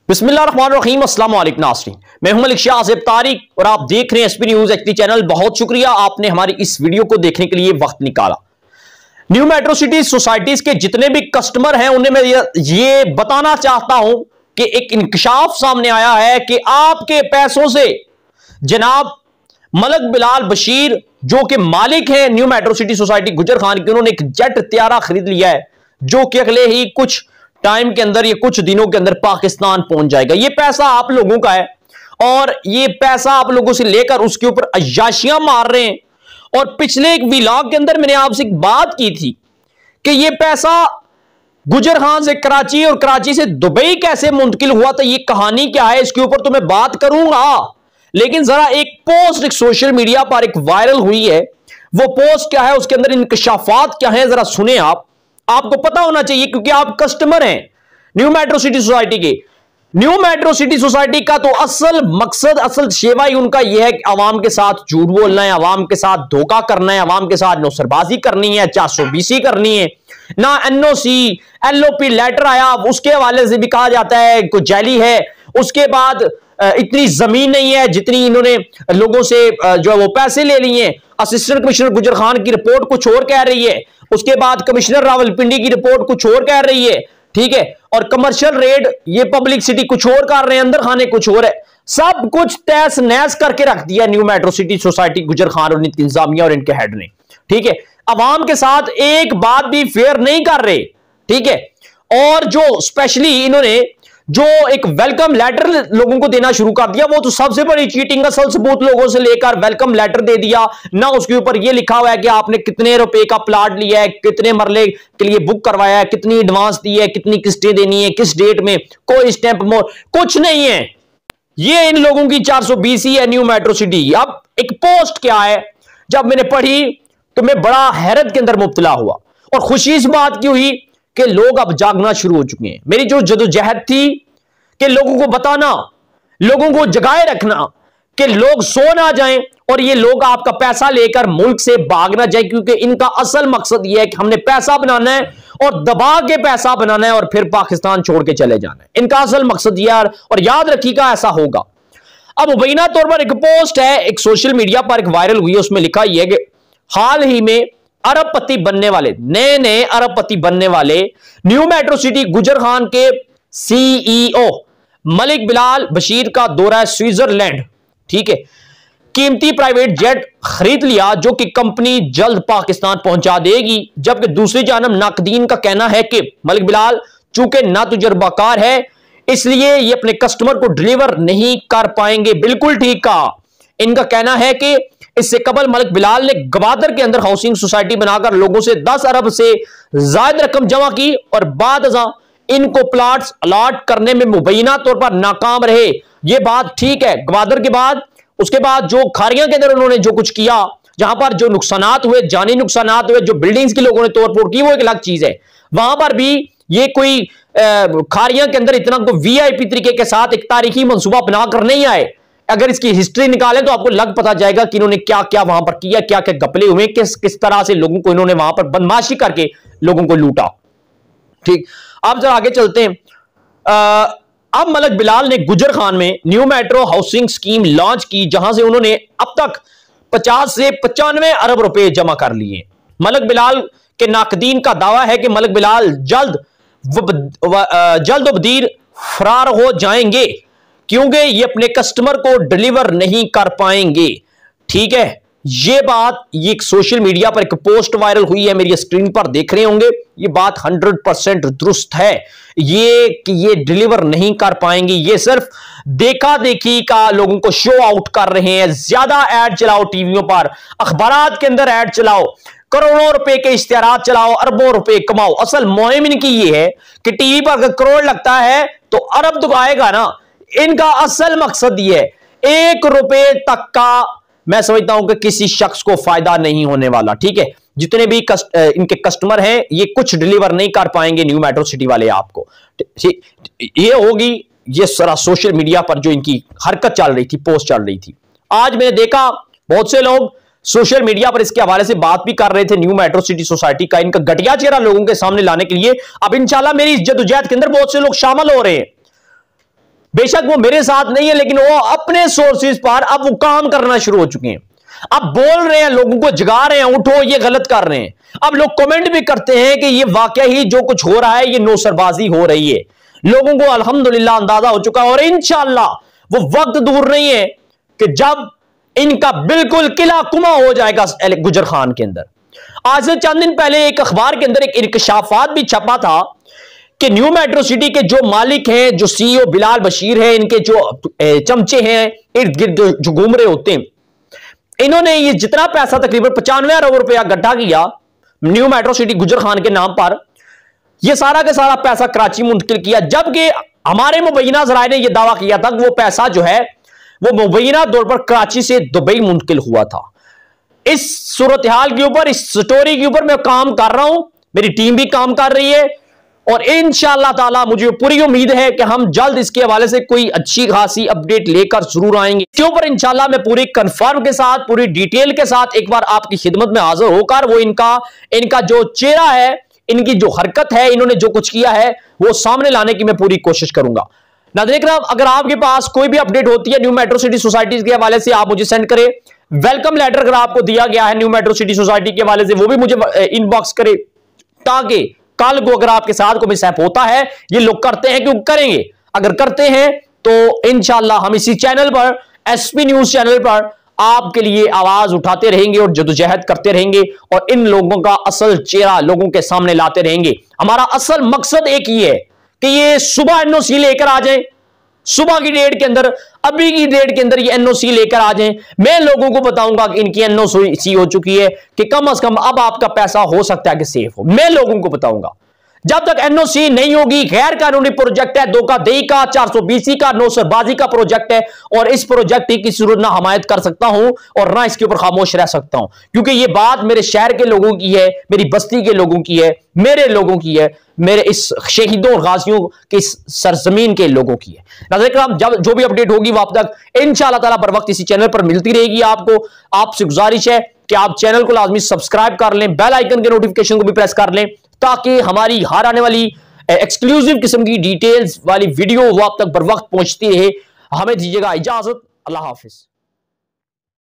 बिस्मिल्लाहिर्रहमानिर्रहीम, अस्सलाम वालेकुम नाज़रीन। मैं हूं मलिक शाह आसिफ तारिक और आप देख रहे हैं एसपी न्यूज़ एचडी चैनल। बहुत शुक्रिया आपने हमारी इस वीडियो को देखने के लिए वक्त निकाला। न्यू मेट्रो सिटी सोसाइटीज के जितने भी कस्टमर हैं उन्हें मैं ये बताना चाहता हूं कि एक इंकशाफ सामने आया है कि आपके पैसों से जनाब मलिक बिलाल बशीर जो कि मालिक हैं न्यू मेट्रो सिटी सोसाइटी गुजर खान की, उन्होंने एक जेट त्यारा खरीद लिया है जो कि अगले ही कुछ टाइम के अंदर, ये कुछ दिनों के अंदर पाकिस्तान पहुंच जाएगा। ये पैसा आप लोगों का है और ये पैसा आप लोगों से लेकर उसके ऊपर अय्याशियां मार रहे हैं। और पिछले एक व्लॉग के अंदर मैंने आपसे एक बात की थी कि ये पैसा गुजर खान से कराची और कराची से दुबई कैसे मुंतकिल हुआ था, ये कहानी क्या है, इसके ऊपर तो मैं बात करूंगा। लेकिन जरा एक पोस्ट एक सोशल मीडिया पर एक वायरल हुई है, वो पोस्ट क्या है, उसके अंदर इंकशाफात क्या है, जरा सुने। आपको पता होना चाहिए क्योंकि आप कस्टमर हैं न्यू मेट्रो सिटी सोसाइटी के। न्यू मेट्रो सिटी सोसाइटी का तो असल मकसद, असल शेवा ही उनका यह है कि आवाम के साथ झूठ बोलना है, आवाम के साथ धोखा करना है, आवाम के साथ नौसरबाजी करनी है, 420 करनी है। ना एनओसी एलओपी लेटर आया उसके हवाले से भी कहा जाता है कोई जाली है। उसके बाद इतनी जमीन नहीं है जितनी इन्होंने लोगों से जो है वो पैसे ले लिए। असिस्टेंट कमिश्नर गुजर खान की रिपोर्ट कुछ और कह रही है, उसके बाद कमिश्नर रावलपिंडी की रिपोर्ट कुछ और कह रही है, ठीक है। और कमर्शियल रेट ये पब्लिक सिटी कुछ और कर रहे हैं, अंदर खाने कुछ और है। सब कुछ तहस नहस करके रख दिया न्यू मेट्रो सिटी सोसाइटी गुजर खान और इनकी इंतजामिया और इनके हेड ने, ठीक है। अवाम के साथ एक बात भी फेयर नहीं कर रहे, ठीक है। और जो स्पेशली इन्होंने जो एक वेलकम लेटर लोगों को देना शुरू कर दिया, वो तो सबसे बड़ी चीटिंग। असल सबूत लोगों से लेकर वेलकम लेटर दे दिया ना, उसके ऊपर ये लिखा हुआ है कि आपने कितने रुपए का प्लाट लिया है, कितने मरले के लिए बुक करवाया है, कितनी एडवांस दी है, कितनी किस्तें देनी है, किस डेट में, कोई स्टैंप मोर कुछ नहीं है। ये इन लोगों की 420 ही है न्यू मेट्रो सिटी। अब एक पोस्ट क्या है, जब मैंने पढ़ी तो मैं बड़ा हैरत के अंदर मुब्तला हुआ और खुशी इस बात की हुई कि लोग अब जागना शुरू हो चुके हैं। मेरी जो जदोजहद थी कि लोगों को बताना, लोगों को जगाए रखना कि लोग सो ना जाएं और ये लोग आपका पैसा लेकर मुल्क से भाग ना जाए, क्योंकि इनका असल मकसद ये है कि हमने पैसा बनाना है और दबा के पैसा बनाना है और फिर पाकिस्तान छोड़ के चले जाना है। इनका असल मकसद ये है और याद रखिएगा ऐसा होगा। अब मुबैना तौर पर एक पोस्ट है एक सोशल मीडिया पर एक वायरल हुई है, उसमें लिखा यह है कि हाल ही में अरबपति बनने वाले, नए अरबपति बनने वाले न्यू मेट्रो सिटी गुजर खान के सीईओ मलिक बिलाल बशीर का दौरा है स्विट्जरलैंड, ठीक है। कीमती प्राइवेट जेट खरीद लिया जो कि कंपनी जल्द पाकिस्तान पहुंचा देगी। जबकि दूसरी जानब नाकदीन का कहना है कि मलिक बिलाल चूंकि ना तजुर्बाकार है इसलिए ये अपने कस्टमर को डिलीवर नहीं कर पाएंगे। बिल्कुल ठीक कहा। इनका कहना है कि इससे कबल मलिक बिलाल ने गवादर के अंदर हाउसिंग सोसाइटी बनाकर लोगों से 10 अरब से ज्यादा रकम जमा की और बाद इनको प्लाट्स अलॉट करने में मुबैना तौर पर नाकाम रहे। ये बात ठीक है। गवादर के बाद उसके बाद जो खारियां के अंदर उन्होंने जो कुछ किया, जहां पर जो नुकसानात हुए, जानी नुकसानात हुए, जो बिल्डिंग्स की लोगों ने तोड़फोड़ की, वो एक अलग चीज है। वहां पर भी ये कोई खारियां के अंदर इतना कोई वीआईपी तरीके के साथ एक तारीखी मंसूबा बनाकर नहीं आए। अगर इसकी हिस्ट्री निकालें तो आपको लग पता जाएगा कि इन्होंने क्या क्या वहां पर किया, क्या क्या गपले हुए, किस तरह से लोगों को इन्होंने वहां पर बदमाशी करके लोगों को लूटा, ठीक। अब जरा आगे चलते हैं। अब मलिक बिलाल ने गुजर खान में new metro housing scheme launch की जहां से उन्होंने अब तक 50 से 95 अरब रुपए जमा कर लिए। मलिक बिलाल के नाकदीन का दावा है कि मलिक बिलाल जल्द बदीर फरार हो जाएंगे क्योंकि ये अपने कस्टमर को डिलीवर नहीं कर पाएंगे, ठीक है। ये बात ये एक सोशल मीडिया पर एक पोस्ट वायरल हुई है, मेरी स्क्रीन पर देख रहे होंगे। ये बात 100% दुरुस्त है। ये कि ये डिलीवर नहीं कर पाएंगे, ये सिर्फ देखा देखी का लोगों को शो आउट कर रहे हैं। ज्यादा ऐड चलाओ टीवियों पर, अखबारात के अंदर ऐड चलाओ, करोड़ों रुपए के इश्तिहारात चलाओ, अरबों रुपए कमाओ। असल मुहिम इनकी ये है कि टीवी पर अगर करोड़ लगता है तो अरब तो आएगा ना। इनका असल मकसद ये है, 1 रुपए तक का मैं समझता हूं कि किसी शख्स को फायदा नहीं होने वाला, ठीक है। जितने भी इनके कस्टमर हैं ये कुछ डिलीवर नहीं कर पाएंगे न्यू मेट्रो सिटी वाले आपको। ये होगी ये सारा सोशल मीडिया पर जो इनकी हरकत चल रही थी, पोस्ट चल रही थी। आज मैंने देखा बहुत से लोग सोशल मीडिया पर इसके हवाले से बात भी कर रहे थे न्यू मेट्रो सिटी सोसाइटी का, इनका घटिया चेहरा लोगों के सामने लाने के लिए। अब इंशाल्लाह मेरी इस जदोजहद के अंदर बहुत से लोग शामिल हो रहे हैं। बेशक वो मेरे साथ नहीं है, लेकिन वो अपने सोर्सेज पर अब वो काम करना शुरू हो चुके हैं। अब बोल रहे हैं, लोगों को जगा रहे हैं, उठो ये गलत कर रहे हैं। अब लोग कमेंट भी करते हैं कि ये वाकई ही जो कुछ हो रहा है ये नौसरबाजी हो रही है। लोगों को अल्हम्दुलिल्लाह अंदाजा हो चुका है और इंशाअल्लाह वो वक्त दूर नहीं है कि जब इनका बिल्कुल किला कुमा हो जाएगा गुजर खान के अंदर। आज से चंद दिन पहले एक अखबार के अंदर एक इंकशाफात भी छपा था कि न्यू मेट्रो सिटी के जो मालिक हैं, जो सीईओ बिलाल बशीर हैं, इनके जो चमचे हैं इर्द गिर्द जो घूम रहे होते हैं, इन्होंने ये जितना पैसा तकरीबन 95 अरब रुपया इकट्ठा किया न्यू मेट्रो सिटी गुजर खान के नाम पर, ये सारा का सारा पैसा कराची मुंतकिल किया। जबकि हमारे मुबैना जराए ने यह दावा किया था कि वो पैसा जो है वो मुबैना तौर पर कराची से दुबई मुंतकिल हुआ था। इस सूरत हाल के ऊपर, इस स्टोरी के ऊपर मैं काम कर रहा हूं, मेरी टीम भी काम कर रही है और इंशाअल्लाह ताला मुझे पूरी उम्मीद है कि हम जल्द इसके हवाले से कोई अच्छी खासी अपडेट लेकर जरूर आएंगे। इसके ऊपर इंशाअल्लाह मैं पूरी कंफर्म के साथ, पूरी डिटेल के साथ एक बार आपकी खिदमत में हाजिर होकर वो इनका जो चेहरा है, इनकी जो हरकत है, इन्होंने जो कुछ किया है वो सामने लाने की मैं पूरी कोशिश करूंगा। नाज़रीन, अगर आपके पास कोई भी अपडेट होती है न्यू मेट्रो सिटी सोसाइटीज के हवाले से, आप मुझे सेंड करें। वेलकम लेटर अगर आपको दिया गया है न्यू मेट्रो सिटी सोसाइटी के हवाले से, वो भी मुझे इनबॉक्स करे, ताकि कल को अगर आपके साथ कोई मिसहैप होता है, ये लोग करते हैं क्यों करेंगे, अगर करते हैं तो इंशाअल्लाह हम इसी चैनल पर, एसपी न्यूज चैनल पर आपके लिए आवाज उठाते रहेंगे और जदोजहद करते रहेंगे और इन लोगों का असल चेहरा लोगों के सामने लाते रहेंगे। हमारा असल मकसद एक ही है कि ये सुबह एनओसी लेकर आ जाए, सुबह की डेट के अंदर, अभी की डेट के अंदर ये एनओसी लेकर आ जाएं। मैं लोगों को बताऊंगा कि इनकी एनओसी हो चुकी है, कि कम से कम अब आपका पैसा हो सकता है कि सेफ हो। मैं लोगों को बताऊंगा। जब तक एनओसी नहीं होगी, गैर कानूनी प्रोजेक्ट है, धोखाधड़ी का, 420 का, नौसरबाजी का प्रोजेक्ट है और इस प्रोजेक्ट की सूरत ना हमायत कर सकता हूं और ना इसके ऊपर खामोश रह सकता हूं, क्योंकि ये बात मेरे शहर के लोगों की है, मेरी बस्ती के लोगों की है, मेरे लोगों की है, मेरे इस शहीदों और गाजियों की सरजमीन के लोगों की है। नाज़रीन, जब जो भी अपडेट होगी वो आप तक इंशाअल्लाह ताला बर वक्त इसी चैनल पर मिलती रहेगी। आपको आपसे गुजारिश है कि आप चैनल को लाजमी सब्सक्राइब कर लें, बेल आइकन के नोटिफिकेशन को भी प्रेस कर लें, ताकि हमारी हर आने वाली एक्सक्लूसिव किस्म की डिटेल्स वाली वीडियो वो आप तक बर वक्त पहुंचती रहे। हमें दीजिएगा इजाजत। अल्लाह हाफिज।